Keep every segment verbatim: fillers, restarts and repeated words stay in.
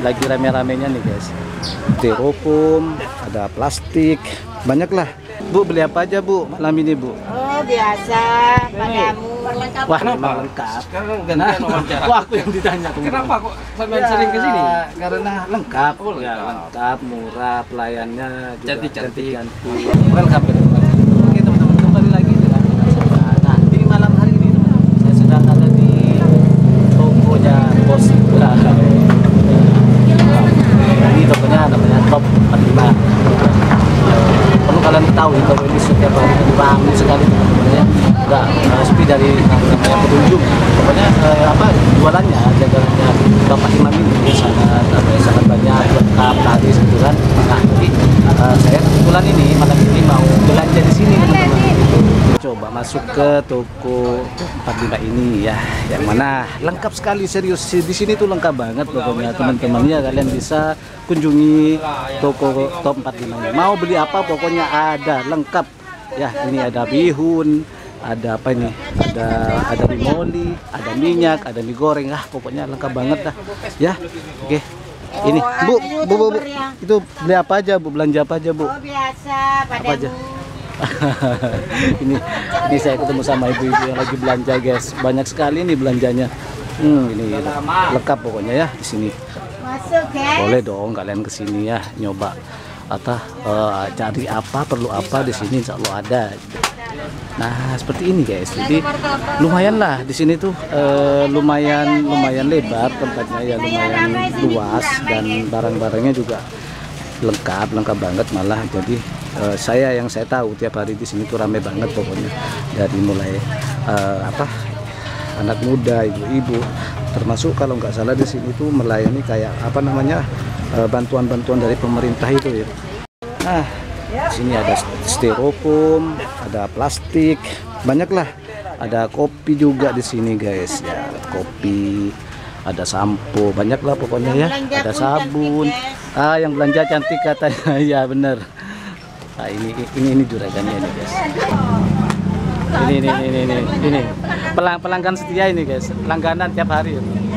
lagi rame-ramenya nih guys. Styrofoam, ada plastik, banyak lah. Bu, beli apa aja Bu malam ini Bu? Oh biasa, padamu. Wah, memang lengkap. Sekarang gantian wawancara. Wah, aku yang ditanya. Kenapa kok sampai Ya, sering ke sini? karena lengkap. Oh, Ya, lengkap. lengkap, murah, pelayannya juga Cantik-cantik. cantik-cantik. Welcome. Oke teman-teman, kembali lagi dengan saya. Nah, ini malam hari ini teman-teman, saya sedang ada di tokonya Bos Indra. Nah, ini tokonya namanya Top empat puluh lima. Perlu kalian ketahui toko ini setiap hari ramai sekali teman-teman ya. Enggak uh, sepi dari namanya pengunjung. Pokoknya uh, apa jualannya, dagangannya Bapak Imam ini sangat apa ya, sangat banyak, lengkap, laris gitu kan. Nah, jadi uh, saya kebetulan ini malam ini mau belanja di sini teman-teman. Coba masuk ke toko empat puluh lima ini ya, yang mana lengkap sekali, serius di sini tuh lengkap banget pokoknya teman-teman ya. Kalian bisa kunjungi toko Top empat puluh lima ini. Mau beli apa pokoknya ada, lengkap ya. Ini ada bihun, ada apa ini, ada ada bimoli, ada minyak, ada mie goreng, ah pokoknya lengkap banget dah ya. Oke, ini Bu, Bu, Bu, Bu, itu beli apa aja Bu, belanja apa aja Bu? Oh biasa, Apa aja? padamu. ini ini saya ketemu sama ibu-ibu yang lagi belanja guys, banyak sekali nih belanjanya. Hmm, ini lengkap pokoknya ya di sini. Masuk ya. Boleh dong kalian kesini ya, nyoba atau uh, cari apa, perlu apa di sini, insya Allah ada. Nah seperti ini guys, jadi lumayan lah di sini tuh uh, lumayan lumayan lebar tempatnya ya, lumayan luas dan barang-barangnya juga lengkap lengkap banget malah. Jadi uh, saya yang saya tahu tiap hari di sini tuh ramai banget pokoknya, dari mulai uh, apa anak muda, ibu-ibu, termasuk kalau nggak salah di sini tuh melayani kayak apa namanya bantuan-bantuan dari pemerintah itu ya. Nah, di sini ada styrofoam, ada plastik, banyak lah. Ada kopi juga di sini guys ya, kopi, ada sampo, banyak lah pokoknya ya. Ada sabun. Ah, yang belanja cantik katanya, ya bener. Nah, ini ini ini juragannya ini guys. Ini ini ini ini ini Pelang, pelanggan setia ini guys, langganan tiap hari.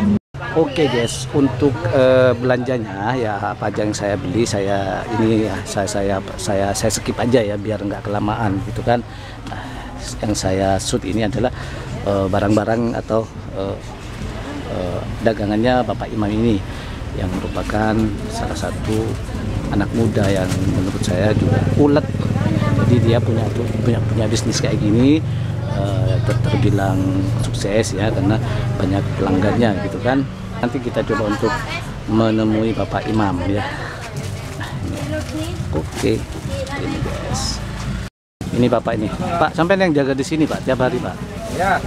Oke guys, untuk uh, belanjanya ya apa aja yang saya beli, saya ini ya saya saya saya saya skip aja ya biar nggak kelamaan gitu kan. Nah, yang saya shoot ini adalah barang-barang uh, atau uh, uh, dagangannya Bapak Imam ini yang merupakan salah satu anak muda yang menurut saya juga ulet. Jadi dia punya punya punya bisnis kayak gini, uh, ter terbilang sukses ya karena banyak pelanggannya gitu kan. Nanti kita coba untuk menemui Bapak Imam ya. Nah, ini. Oke, ini guys. Ini Bapak ini. Pak, sampai yang jaga di sini Pak tiap hari Pak. Ya.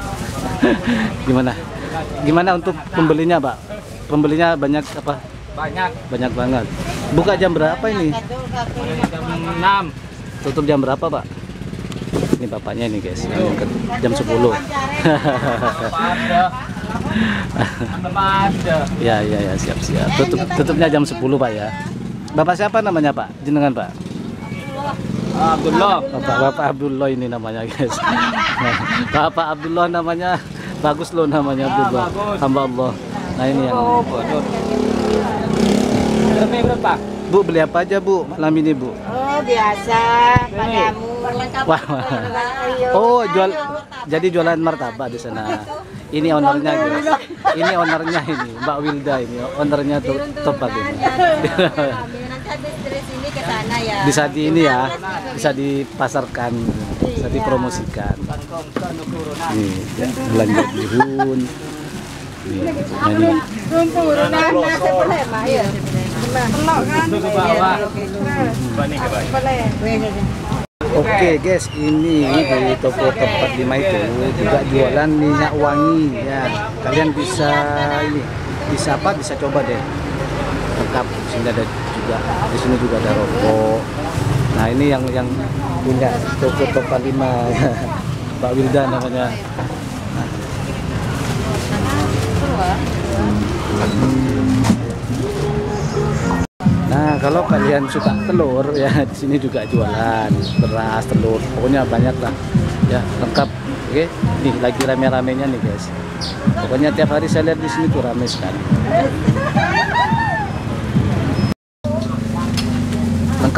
Gimana? Gimana untuk pembelinya Pak? Pembelinya banyak apa? Banyak. Banyak banget. Buka jam berapa ini? Jam enam. Tutup jam berapa Pak? Ini bapaknya ini guys, jam sepuluh. Ya ya ya, siap siap. Tutup tutupnya jam sepuluh Pak ya. Bapak siapa namanya Pak? Jenengan Pak? Abdullah. Bapak Bapak Abdullah ini namanya guys. Bapak Abdullah namanya, bagus loh namanya Abdullah. Hamba Allah. Nah ini yang. Berapa? Bu, beli apa aja Bu malam ini Bu? Oh biasa, padamu. Wah, oh jual, jadi jualan martabak di sana. Ini ownernya guys. Ini ownernya ini Mbak Wilda ini, ownernya tuh Topak ini. Bisa di ini ya, bisa dipasarkan, bisa dipromosikan. Nih, ya, belanja bihun. Nih, ini. Oke guys, ini di toko tempat lima itu juga jualan minyak wangi ya. Kalian bisa ini, bisa apa? Bisa coba deh. Lengkap. Di sini ada juga, di sini juga ada rokok. Nah ini yang yang punya toko tempat lima, Mbak Wilda namanya. Nah, kalau kalian suka telur ya, di sini juga jualan beras, telur, pokoknya banyak lah, ya lengkap. Oke, nih lagi rame-ramenya nih guys. Pokoknya tiap hari saya lihat di sini tuh ramai sekali.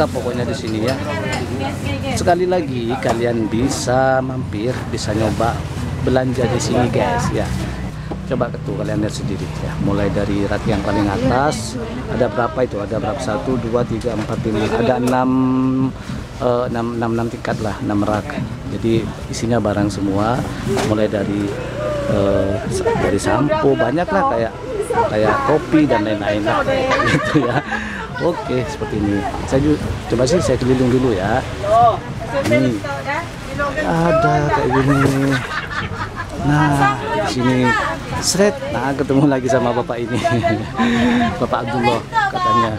lengkap pokoknya di sini ya. Sekali lagi kalian bisa mampir, bisa nyoba belanja di sini guys ya. Coba tuh kalian lihat sendiri ya. Mulai dari rak yang paling atas ada berapa itu? Ada berapa? Satu, dua, tiga, empat, lima. Ada enam, eh, enam, enam, enam tingkat lah, enam rak. Jadi isinya barang semua. Mulai dari eh, dari sampo banyak lah kayak kayak kopi dan lain-lain lah gitu ya. Oke, seperti ini. Saya juga, coba sih saya keliling dulu ya. Ini ada kayak gini. Nah, di sini seret. Nah, ketemu lagi sama bapak ini. Bapak Abdullah katanya.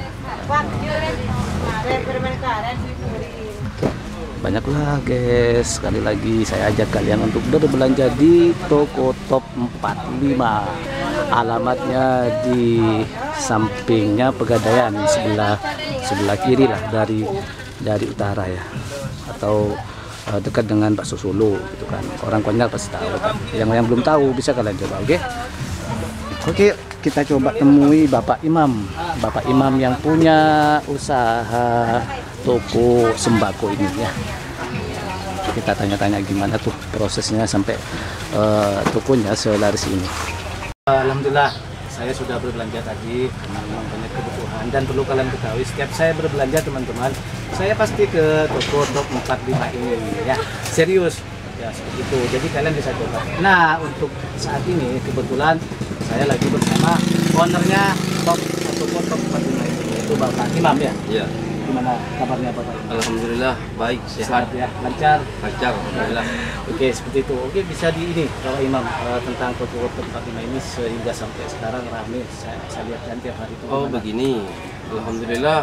Banyaklah guys. Sekali lagi saya ajak kalian untuk berbelanja di toko Top empat puluh lima. Alamatnya di sampingnya Pegadaian, sebelah sebelah kiri lah dari dari utara ya. Atau uh, dekat dengan bakso Solo gitu kan. Orang Konyal pasti tahu kan. Yang yang belum tahu bisa kalian coba, oke? Okay? Oke, okay, kita coba temui Bapak Imam. Bapak Imam yang punya usaha toko sembako ini ya. Kita tanya-tanya gimana tuh prosesnya sampai uh, tokonya selaris ini. Alhamdulillah saya sudah berbelanja tadi karena memang banyak kebutuhan, dan perlu kalian ketahui setiap saya berbelanja teman-teman, saya pasti ke toko Top empat puluh lima ini ya, serius ya, seperti itu. Jadi kalian bisa coba. Nah, untuk saat ini kebetulan saya lagi bersama ownernya Top toko Top empat puluh lima ini, yaitu Bapak Imam ya. Iya. Gimana kabarnya Bapak? Alhamdulillah baik, sehat, Sehat ya, lancar. lancar. Alhamdulillah. Oke, seperti itu. Oke, bisa di ini Bapak Imam uh, tentang toko Top empat puluh lima ini sehingga sampai sekarang ramai. Saya, saya lihat kan tiap hari itu. Oh gimana? begini, alhamdulillah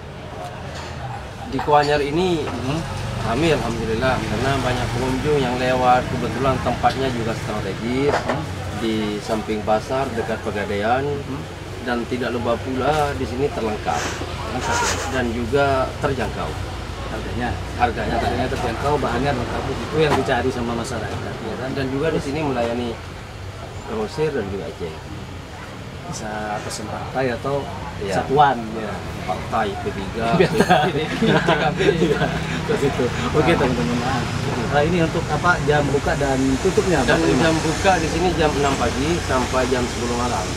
di Kuanyar ini Hmm? kami alhamdulillah karena banyak pengunjung yang lewat. Kebetulan tempatnya juga strategis di samping pasar dekat Pegadaian, dan tidak lupa pula di sini terlengkap dan juga terjangkau. Harganya, Harganya harganya terjangkau, bahannya lengkap, itu yang dicari sama masyarakat ya kan. dan juga di sini melayani grosir dan juga Aceh. Bisa pesen partai atau Iya. satuan ya. Partai P tiga, P P tiga B. Seperti itu. Oke teman-teman. Nah, ini untuk apa, jam buka dan tutupnya? Dan Bapak Imam? jam buka di sini jam enam pagi sampai jam sepuluh malam.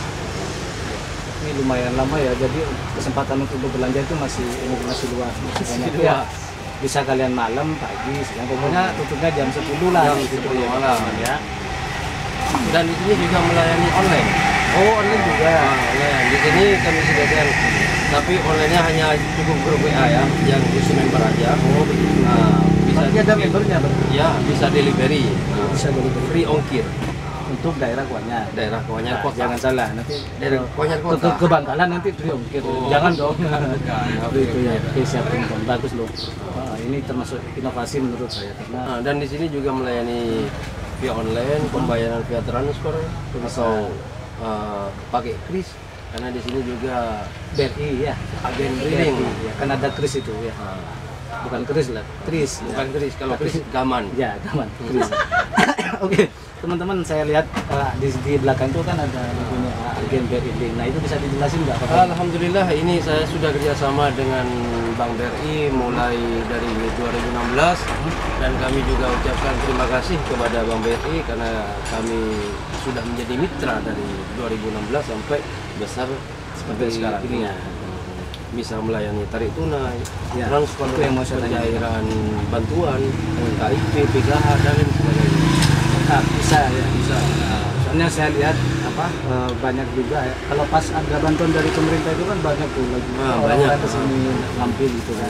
Ini lumayan lama ya, jadi kesempatan untuk berbelanja itu masih ini masih luas, masih banyak luas. ya. Bisa kalian malam, pagi, siang, pokoknya tutupnya jam sepuluh lah. Jam gitu sepuluh ya, malam. ya. Dan di sini juga melayani online. Oh, online juga. Nah, online. Di sini kami sediakan, tapi online-nya hanya cukup grup W A ya, yang khusus member aja. Oh begitu. Nah, bisa Berarti ada membernya, Bang? Ya, bisa delivery. Nah, Bisa delivery. free ongkir Untuk daerah Kuanyar. daerah Kuanyar Nah, Kota. jangan salah, nanti Daerah Kuanyar ke, Kota. ke, ke Bangkalan nanti free ongkir. Oh. Jangan dong. Oke, Itu ya. oke. Oke, siap teman-teman. Bagus loh. Wah, ini termasuk inovasi menurut saya karena Nah, dan di sini juga melayani via online, pembayaran via transfer atau uh, pakai kris, karena di sini juga B R I ya. agen B R I, breeding. ya. Kan ada kris itu ya. Nah, Bukan kris lah, kris. ya. bukan kris, kalau kris gaman. Ya, gaman. Kris. Oke, teman-teman, saya lihat uh, di, di belakang itu kan ada punya agen B R I. Nah, itu bisa dijelasin nggak Pak? Alhamdulillah ini saya sudah kerjasama dengan Bank B R I mulai dari dua ribu enam belas, dan kami juga ucapkan terima kasih kepada Bank B R I karena kami sudah menjadi mitra dari dua ribu enam belas sampai besar seperti sekarang ini ya. Bisa melayani tarik tunai, Ya, transfer, itu yang mau saya tanya. pencairan bantuan, K I P, P K H dan lain sebagainya. Nah, bisa ya, bisa. Nah, soalnya saya lihat apa eh, banyak juga ya. Kalau pas ada bantuan dari pemerintah itu kan banyak tuh lagi. Ah, orang banyak. ke sini ngambil gitu kan.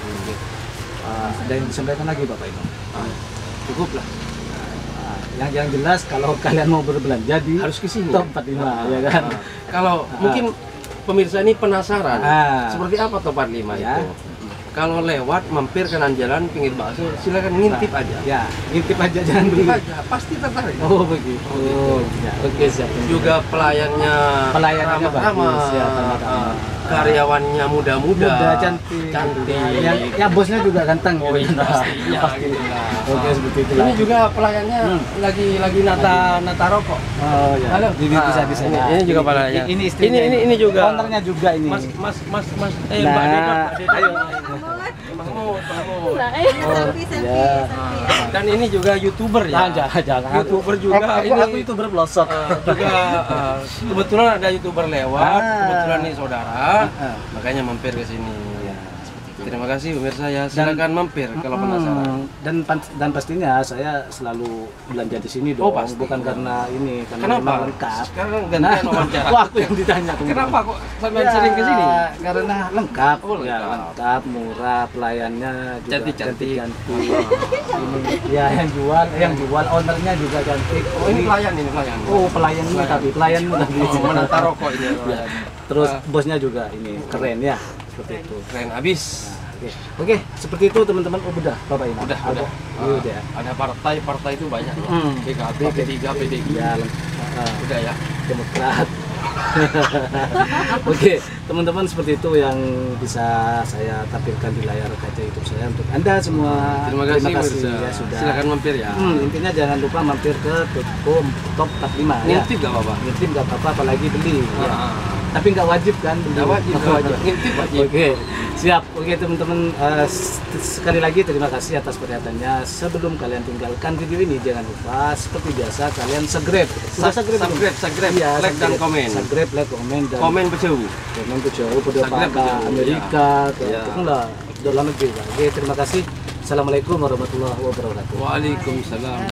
Ah, ada yang disampaikan lagi Bapak Imam? Ah, cukup lah. Ah, yang yang jelas kalau kalian mau berbelanja di Harus ke sini. Top empat puluh lima ya kan. Ah, kalau mungkin pemirsa ini penasaran Ah. seperti apa Top empat puluh lima Ya. itu. Kalau lewat mampir kanan jalan pinggir bakso, silakan ngintip aja. Ya, ngintip aja jangan beli. Ngintip aja, pasti tertarik. Oh begitu. Oh, ya. Oke siap. Juga pelayannya Pelayanannya ramah-ramah. bagus ya, ramah-ramah. Ah, karyawannya muda-muda, Muda, cantik. cantik. Yang, yang bosnya juga ganteng. Oh iya, gitu. pastinya, Pasti. gitu lah. Oke, seperti itu. Ini juga pelayannya Hmm. lagi lagi nata nata rokok. Oh ya. Halo. Jadi Ah, bisa bisa. ini- ini juga pelayannya. Ini istrinya. Ini- ini- ini juga. Ownernya juga ini. Mas mas mas mas eh Nah, Mbak Dedot, Mbak Dedot. ayo. Mahmud, Mahmud. Oh, ya. Dan ini juga YouTuber ya. Ah, jangan jangan. YouTuber juga. Aku, aku, ini aku YouTuber pelosok. eh, juga eh, kebetulan ada YouTuber lewat, Ah. kebetulan nih saudara, Ah. makanya mampir ke sini. Ya. Terima kasih pemirsa ya, silakan mampir kalau penasaran. Hmm, dan pan- dan pastinya saya selalu belanja di sini dong, Oh, pasti. bukan karena ini, karena Kenapa? memang lengkap. Sekarang gantian wawancara. Wah, aku yang ditanya. teman-teman. Kenapa kok sampai Ya, sering ke sini? Karena lengkap, Oh, ya lengkap. lengkap, murah, pelayannya juga Cantik-cantik. cantik. Ini ya yang jual, yang jual ownernya juga cantik. Oh ini pelayan ini pelayan. Oh, pelayanmu tapi pelayanmu tapi Oh, menata rokok ini. Ya. Terus Ah. bosnya juga ini keren ya, seperti itu. Keren abis. Oke, Oke, seperti itu teman-teman. Oh, udah, Bapak ini. Udah, Aku- udah. Iya, udah. Ah, ada partai, partai itu banyak ya. Hmm. P K B, P tiga, P D I. Ya, lengkap. Ah, Udah ya. Demokrat. Oke, teman-teman, seperti itu yang bisa saya tampilkan di layar kaca YouTube saya untuk Anda semua. Terima kasih, Mirza. ya sudah. Silakan mampir ya. Hmm, intinya jangan lupa mampir ke Toko Top empat puluh lima ya. Ngintip gak apa-apa. Ngintip nggak apa-apa, apalagi beli. Ya. Ah. Tapi nggak wajib kan? beli? Nggak wajib, nggak wajib. Ngintip wajib. Oke, siap. Oke teman-teman, eh, s- sekali lagi terima kasih atas perhatiannya. Sebelum kalian tinggalkan video ini, jangan lupa seperti biasa kalian subscribe. Sudah Sub- subscribe belum? subscribe, subscribe, Iya, like dan subscribe. komen. Subscribe, like, komen dan Komen pecah. komen ke jauh, pada Subscribe ke ke jauh, Amerika, ke Iya. itu lah, dalam negeri. Oke, terima kasih. Assalamualaikum warahmatullahi wabarakatuh. Waalaikumsalam.